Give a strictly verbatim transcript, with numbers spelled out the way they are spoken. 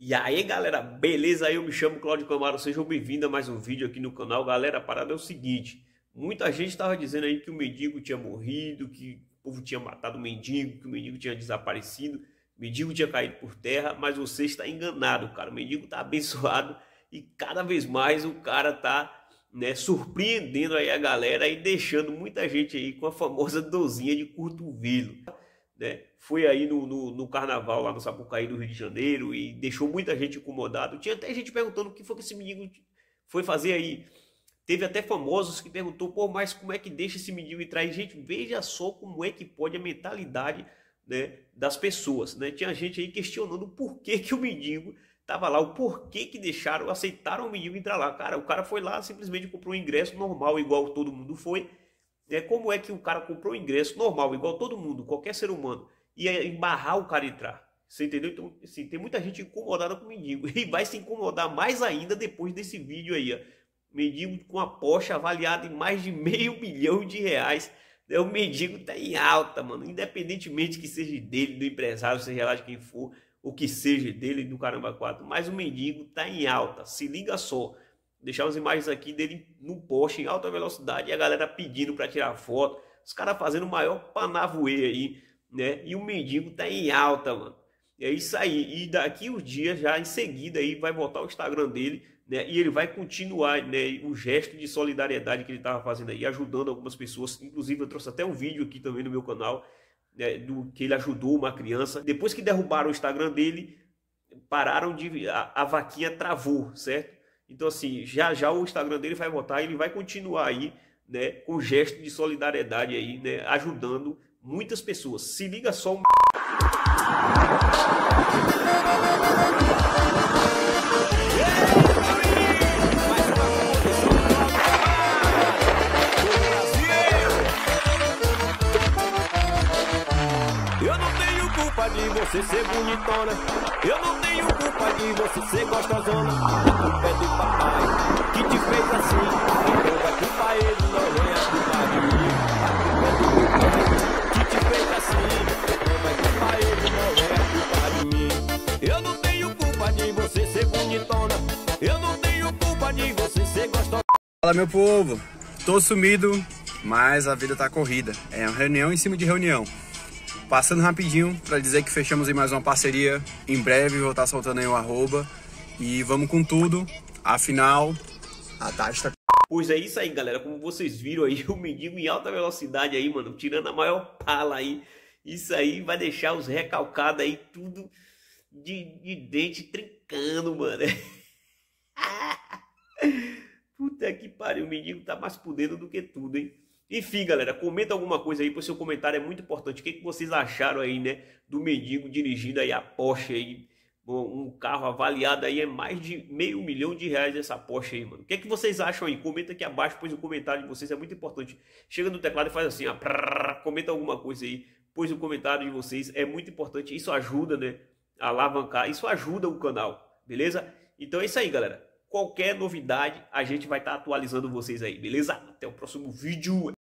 E aí galera, beleza? Eu me chamo Cláudio Camaro, sejam bem-vindos a mais um vídeo aqui no canal. Galera, a parada é o seguinte: muita gente estava dizendo aí que o mendigo tinha morrido, que o povo tinha matado o mendigo, que o mendigo tinha desaparecido, o mendigo tinha caído por terra, mas você está enganado, cara. O mendigo está abençoado e cada vez mais o cara tá, né, surpreendendo aí a galera e deixando muita gente aí com a famosa dorzinha de cotovelo. Né? Foi aí no, no, no carnaval lá no Sapucaí do Rio de Janeiro e deixou muita gente incomodado. Tinha até gente perguntando o que foi que esse mendigo foi fazer aí. Teve até famosos que perguntou, pô, mas como é que deixa esse mendigo entrar? E, gente, veja só como é que pode a mentalidade, né, das pessoas, né? Tinha gente aí questionando por que que o mendigo tava lá, o porquê que deixaram, aceitaram o mendigo entrar lá. Cara, o cara foi lá, simplesmente comprou um ingresso normal, igual todo mundo foi. É, como é que o cara comprou o ingresso normal, igual todo mundo, qualquer ser humano, ia embarrar o cara entrar? Você entendeu? Então, assim, tem muita gente incomodada com o mendigo e vai se incomodar mais ainda depois desse vídeo aí, ó. Mendigo com a Porsche avaliada em mais de meio milhão de reais. Né? O mendigo tá em alta, mano. Independentemente que seja dele, do empresário, seja lá de quem for, ou que seja dele, do caramba quatro. Mas o mendigo tá em alta. Se liga só. Deixar as imagens aqui dele no Porsche em alta velocidade e a galera pedindo para tirar foto. Os caras fazendo o maior panavoe aí, né? E o mendigo tá em alta, mano. É isso aí. E daqui uns dias, já em seguida, aí vai voltar o Instagram dele, né? E ele vai continuar, né, o gesto de solidariedade que ele tava fazendo aí, ajudando algumas pessoas. Inclusive, eu trouxe até um vídeo aqui também no meu canal, né, do que ele ajudou uma criança. Depois que derrubaram o Instagram dele, pararam de... A, a vaquinha travou, certo? Então, assim, já já o Instagram dele vai voltar e ele vai continuar aí, né, com gesto de solidariedade aí, né, ajudando muitas pessoas. Se liga só um... Eu não tenho culpa de você ser bonitona. Eu não tenho culpa de você ser gostosona. A culpa é do papai que te fez assim. Então vai culpar ele, não é a culpa de mim. A culpa é do meu pai que te fez assim. Então vai culpar ele, não é a culpa de mim. Eu não tenho culpa de você ser bonitona. Eu não tenho culpa de você ser gostosa. Fala, meu povo, tô sumido, mas a vida tá corrida. É uma reunião em cima de reunião. Passando rapidinho para dizer que fechamos em mais uma parceria. Em breve vou estar soltando aí o arroba. E vamos com tudo. Afinal, a Tati tá... Pois é isso aí, galera. Como vocês viram aí, o mendigo em alta velocidade aí, mano, tirando a maior pala aí. Isso aí vai deixar os recalcados aí tudo de, de dente trincando, mano. Puta que pariu, o mendigo tá mais por dentro do que tudo, hein? Enfim, galera, comenta alguma coisa aí, pois seu comentário é muito importante. O que, que vocês acharam aí, né, do mendigo dirigindo aí a Porsche aí, um carro avaliado aí é mais de meio milhão de reais essa Porsche aí, mano. O que, que vocês acham aí? Comenta aqui abaixo, pois o comentário de vocês é muito importante. Chega no teclado e faz assim, ó, prrr, comenta alguma coisa aí, pois o comentário de vocês é muito importante. Isso ajuda, né, a alavancar, isso ajuda o canal, beleza? Então é isso aí, galera. Qualquer novidade, a gente vai estar atualizando vocês aí, beleza? Até o próximo vídeo.